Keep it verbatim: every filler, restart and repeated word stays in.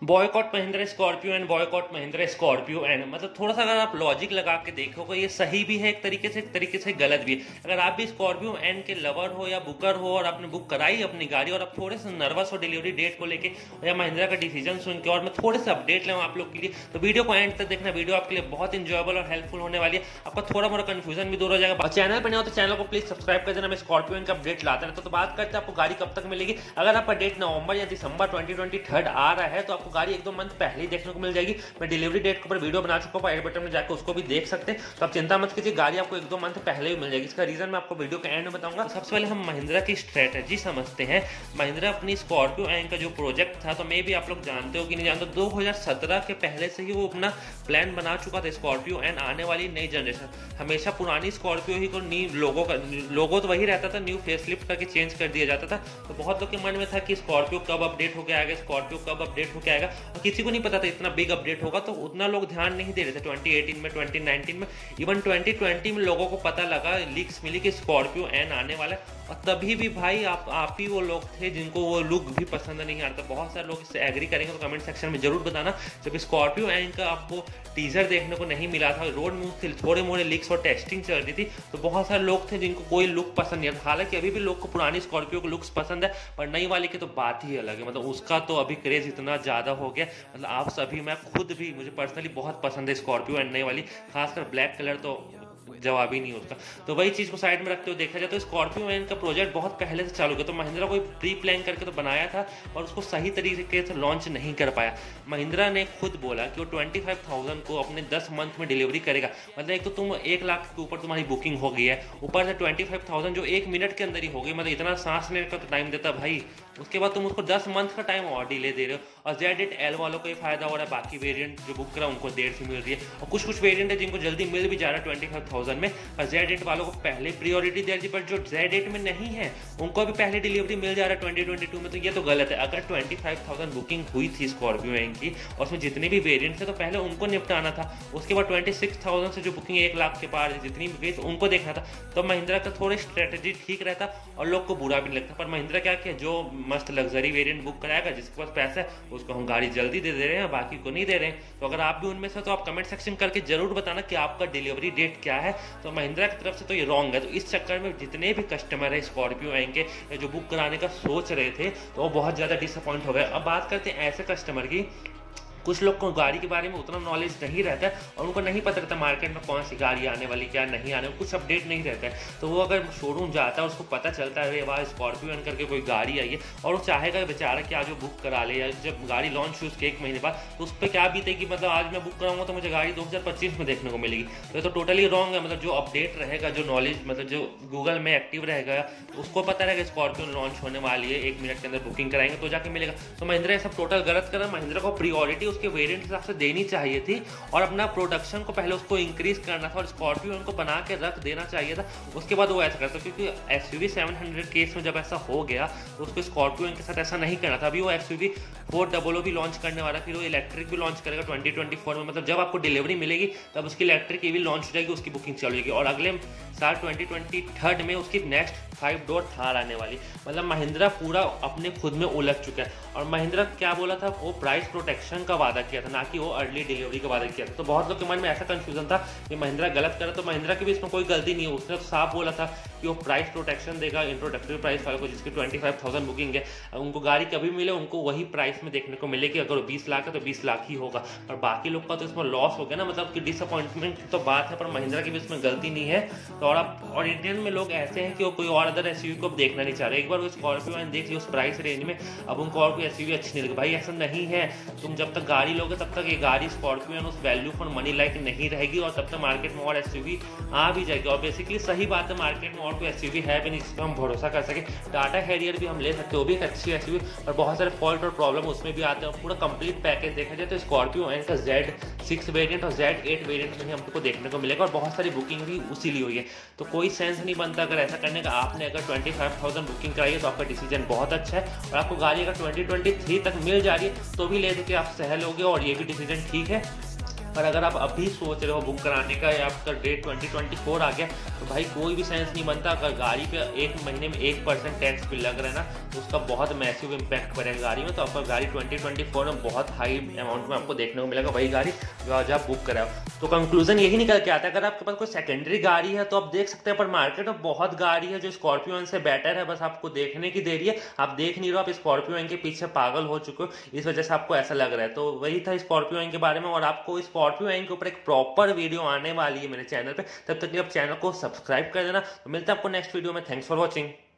Boycott Mahindra Scorpio and boycott Mahindra Scorpio and मतलब थोड़ा सा अगर आप लॉजिक लगा के देखोगे ये सही भी है एक तरीके से, एक तरीके से गलत भी है। अगर आप भी स्कॉर्पियो एंड के लवर हो या बुकर हो और आपने बुक कराई अपनी गाड़ी और आप थोड़े से नर्वस हो डिलीवरी डेट को लेके या महिंद्रा का डिसीजन सुन के और मैं थोड़े से अपडेट लाऊं आप लोग के लिए, तो वीडियो को एंड तक देखना। वीडियो आपके लिए बहुत इंजॉयबल और हेल्पफुल होने वाली है। आपका थोड़ा मोड़ा कंफ्यूजन भी दूर हो जाएगा। और चैनल पर नहीं हो तो चैनल को प्लीज सब्सक्राइब कर देना। मैं स्कॉर्पियो का अपडेट लाता रहता। तो बात करते हैं आपको गाड़ी कब तक मिलेगी। अगर आपका डेट नवंबर या दिसंबर ट्वेंटी ट्वेंटी थर्ड आ रहा है तो आपको गाड़ी एक दो मंथ पहले ही देखने को मिल जाएगी। मैं डिलीवरी डेट के ऊपर वीडियो बना चुका हूं, आई बटन में जाकर उसको भी देख सकते हैं। तो आप चिंता मत कीजिए, गाड़ी आपको एक दो मंथ पहले ही मिल जाएगी। इसका रीजन मैं आपको वीडियो के एंड में बताऊंगा। सबसे पहले हम महिंद्रा की स्ट्रेटेजी समझते हैं। महिंद्रा अपनी स्कॉर्पियो एन का जो प्रोजेक्ट था, तो मे भी आप लोग जानते हो कि नहीं जानते, दो हजार सत्रह के पहले से ही वो अपना प्लान बना चुका था। स्कॉर्पियो एन आने वाली नई जनरेशन, हमेशा पुरानी स्कॉर्पियो ही को न्यू लोगों का लोगो तो वही रहता था, न्यू फेसलिफ्ट करके चेंज कर दिया जाता था। तो बहुत लोग के मन में था कि स्कॉर्पियो कब अपडेट होकर आएगा, स्कॉर्पियो कब अपडेट होकर आएगा, और किसी को नहीं पता था इतना बिग अपडेट होगा। तो उतना लोग ध्यान नहीं दे रहे थे ट्वेंटी एटीन में, ट्वेंटी नाइनटीन में, इवन ट्वेंटी ट्वेंटी में लोगों को पता लगा, लीक्स मिली कि स्कॉर्पियो एन आने वाला है। और तभी भी भाई आप आप ही वो लोग थे जिनको वो लुक भी पसंद नहीं आता। बहुत सारे लोग इससे एग्री करेंगे तो कमेंट सेक्शन में जरूर बताना। जब स्कॉर्पियो एन का आपको टीजर देखने को नहीं मिला था, रोड न्यूज थे, थोड़े मोड़े लीक्स और टेस्टिंग चल रही थी, तो बहुत सारे लोग थे जिनको कोई लुक पसंद नहीं आता। हालांकि अभी भी लोग को पुरानी स्कॉर्पियो को लुक्स पसंद है, पर नई वाली की तो बात ही अलग है। मतलब उसका तो अभी क्रेज इतना ज्यादा हो गया, मतलब आप सभी, मैं खुद भी, मुझे पर्सनली बहुत पसंद है स्कॉर्पियो एंड नई वाली, खासकर ब्लैक कलर तो जवाब ही नहीं उसका। तो वही चीज को साइड में रखते हुए देखा जाए तो स्कॉर्पियो एन का प्रोजेक्ट बहुत पहले से चालू किया। तो महिंद्रा कोई प्री प्लान करके तो बनाया था और उसको सही तरीके से लॉन्च नहीं कर पाया। महिंद्रा ने खुद बोला कि वो ट्वेंटी फाइव थाउजेंड को अपने दस मंथ में डिलीवरी करेगा। मतलब एक तो तुम एक लाख के ऊपर तुम्हारी बुकिंग हो गई है, ऊपर से ट्वेंटी फाइव थाउजेंड जो एक मिनट के अंदर ही हो गई। मतलब इतना सांस लेने का तो टाइम देता भाई, उसके बाद तुम उसको दस मंथ का टाइम और डिले दे रहे हो। और जेड एट एल वालों को ये फायदा हो रहा है, बाकी वेरिएंट जो बुक करा उनको देर से मिल रही है, और कुछ कुछ वेरिएंट है जिनको जल्दी मिल भी जा रहा है ट्वेंटी फाइव थाउजेंड में। और जेड एट वालों को पहले प्रियोरिटी दे रही है, पर जो जेड एट में नहीं है उनको भी पहले डिलीवरी मिल जा रहा है ट्वेंटी ट्वेंटी टू में। तो ये तो गलत है। अगर ट्वेंटी फाइव थाउजेंड बुकिंग हुई थी स्कॉर्पियो एन की और उसमें जितने भी वेरिएंट थे तो पहले उनको निपटाना था। उसके बाद ट्वेंटी सिक्स थाउजेंड से जो बुकिंग एक लाख के पार जितनी भी गई तो उनको देखना था। तो महिंद्रा का थोड़ी स्ट्रेटेजी ठीक रहता और लोग को बुरा भी नहीं लगता। पर महिंद्रा क्या किया, जो मस्त लग्जरी वेरिएंट बुक कराएगा, जिसके पास पैसा है उसको हम गाड़ी जल्दी दे दे रहे हैं, बाकी को नहीं दे रहे हैं। तो अगर आप भी उनमें से तो आप कमेंट सेक्शन करके जरूर बताना कि आपका डिलीवरी डेट क्या है। तो महिंद्रा की तरफ से तो ये रॉन्ग है। तो इस चक्कर में जितने भी कस्टमर है स्कॉर्पियो एन के जो बुक कराने का सोच रहे थे तो वो बहुत ज्यादा डिसअपॉइंट हो गए। अब बात करते हैं ऐसे कस्टमर की, कुछ लोग को गाड़ी के बारे में उतना नॉलेज नहीं रहता है और उनको नहीं पता रहता मार्केट में कौन सी गाड़ी आने वाली, क्या नहीं आने वाली, कुछ अपडेट नहीं रहता है। तो वो अगर शोरूम जाता है उसको पता चलता है वाह स्कॉर्पियो एन करके कोई गाड़ी आई है, और वो चाहेगा बेचारा कि आज वो बुक करा ले, या जब गाड़ी लॉन्च हुई उसके एक महीने बाद तो उस पर क्या बीते कि मतलब आज मैं बुक कराऊंगा तो मुझे गाड़ी दो हज़ार पच्चीस में देखने को मिलेगी। तो ये तो टोटली रॉन्ग है। मतलब जो अपडेट रहेगा, जो नॉलेज, मतलब जो गूगल में एक्टिव रहेगा, उसको पता रहेगा स्कॉर्पियो लॉन्च होने वाली है, एक मिनट के अंदर बुकिंग कराएंगे तो जाके मिलेगा। तो महिंद्रा सब टोटल गलत कर रहा है। महिंद्रा को प्रियोरिटी उसके वेरिएंट हिसाब से देनी चाहिए थी और अपना प्रोडक्शन को पहले उसको इंक्रीज करना था और स्कॉर्पियो उनको बना के रख देना चाहिए था। उसके बाद वो ऐसा करता, क्योंकि एसयूवी सेवन हंड्रेड केस में जब ऐसा हो गया तो उसको स्कॉर्पियो के साथ ऐसा नहीं करना था। अभी वो एसयूवी फोर डबल ओ भी लॉन्च करने वाला, फिर वो इलेक्ट्रिक भी लॉन्च करेगा ट्वेंटी ट्वेंटी फोर में। मतलब जब आपको डिलीवरी मिलेगी तब उसकी इलेक्ट्रिक ईवी लॉन्च हो जाएगी, उसकी बुकिंग चल जाएगी और अगले साल ट्वेंटी ट्वेंटी थर्ड में उसकी नेक्स्ट फाइव डोर थार आने वाली। मतलब महिंद्रा पूरा अपने खुद में उलझ चुका है। और महिंद्रा क्या बोला था, वो प्राइस प्रोटेक्शन का वादा किया था, ना कि वो अर्ली डिलीवरी का वादा किया था। तो बहुत लोग के मन में ऐसा कंफ्यूजन था कि महिंद्रा गलत करे। तो महिंद्रा की भी इसमें कोई गलती नहीं है। उसने तो साफ बोला था कि वो प्राइस प्रोटेक्शन देगा इंट्रोडक्टरी प्राइस वाले को, जिसकी ट्वेंटी फाइव थाउजेंड बुकिंग है। उनको गाड़ी कभी मिले उनको वही प्राइस में देखने को मिलेगी। अगर वो बीस लाख है तो बीस लाख ही होगा। और बाकी लोग का तो इसमें लॉस हो गया ना, मतलब कि डिसअपॉइंटमेंट की तो बात है, पर महिंद्रा की भी इसमें गलती नहीं है। तो और आप और इंडियन में लोग ऐसे हैं कि वो कोई और अदर एसयूवी को देखना नहीं चाह रहे। एक बार वो स्कॉर्पियो एन देख लिया उस प्राइस रेंज में, अब उनको और कोई एसयूवी अच्छी नहीं लगी। भाई ऐसा नहीं है, तुम जब तक गाड़ी लोगे तब तक ये गाड़ी स्कॉर्पियो एन उस वैल्यू फॉर मनी लाइक नहीं रहेगी और तब तक मार्केट में और एसयूवी आ भी जाएगी। और बेसिकली सही बात है, मार्केट में और कोई एसयूवी है भी नहीं जिस पर हम भरोसा कर सके। टाटा हैरियर भी हम ले सकते, वो भी एक अच्छी एसयूवी, और बहुत सारे फॉल्ट और प्रॉब्लम उसमें भी आते हैं। पूरा कंप्लीट पैकेज देखा जाए तो स्कॉर्पियो एन का जेड सिक्स वेरिएंट और जेड एट वेरिएंट में ही हमको देखने को मिलेगा और बहुत सारी बुकिंग भी उसी लिए हुई है। तो कोई सेंस नहीं बनता अगर ऐसा करने का। आपने अगर ट्वेंटी फाइव थाउजेंड बुकिंग कराई है तो आपका डिसीजन बहुत अच्छा है, और आपको गाड़ी अगर ट्वेंटी ट्वेंटी थ्री तक मिल जा रही है तो भी ले दे के आप सह लोगे और ये भी डिसीजन ठीक है। पर अगर आप अभी सोच रहे हो बुक कराने का या आपका डेट ट्वेंटी ट्वेंटी फोर आ गया तो भाई कोई भी सेंस नहीं बनता। अगर गाड़ी पे एक महीने में एक परसेंट टैक्स भी लग रहा है ना तो उसका बहुत मैसिव इम्पैक्ट पड़ेगा गाड़ी में। तो आपका गाड़ी ट्वेंटी ट्वेंटी फोर में बहुत हाई अमाउंट में आपको देखने को मिलेगा वही गाड़ी जो आज आप बुक कराओ। तो कंक्लूजन यही निकल के आता है, अगर आपके पास कोई सेकेंडरी गाड़ी है तो आप देख सकते हैं, पर मार्केट में बहुत गाड़ी है जो स्कॉर्पियो एन से बेटर है, बस आपको देखने की देरी है। आप देख नहीं रहे हो, आप स्कॉर्पियो एन के पीछे पागल हो चुके हो, इस वजह से आपको ऐसा लग रहा है। तो वही था स्कॉर्पियो एन के बारे में, और आपको स्कॉर्पियो एन के ऊपर एक प्रॉपर वीडियो आने वाली है मेरे चैनल पे। तब तक आप चैनल को सब्सक्राइब कर देना। तो मिलते हैं आपको नेक्स्ट वीडियो में। Thanks for watching.